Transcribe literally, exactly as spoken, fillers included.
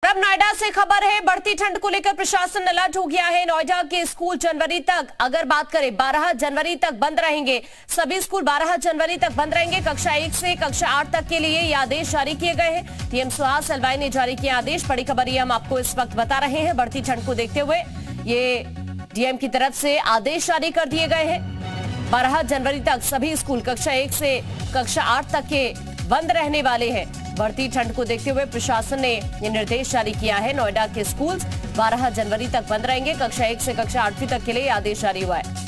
अब नोएडा से खबर है, बढ़ती ठंड को लेकर प्रशासन अलर्ट हो गया है। नोएडा के स्कूल जनवरी तक, अगर बात करें बारह जनवरी तक बंद रहेंगे। सभी स्कूल बारह जनवरी तक बंद रहेंगे। कक्षा एक से कक्षा आठ तक के लिए ये आदेश जारी किए गए हैं। डीएम सुहास एलवाई ने जारी किया आदेश। बड़ी खबर ये हम आपको इस वक्त बता रहे हैं। बढ़ती ठंड को देखते हुए ये डीएम की तरफ से आदेश जारी कर दिए गए हैं। बारह जनवरी तक सभी स्कूल कक्षा एक से कक्षा आठ तक के बंद रहने वाले हैं। बढ़ती ठंड को देखते हुए प्रशासन ने यह निर्देश जारी किया है। नोएडा के स्कूल बारह जनवरी तक बंद रहेंगे। कक्षा एक से कक्षा आठवीं तक के लिए आदेश जारी हुआ है।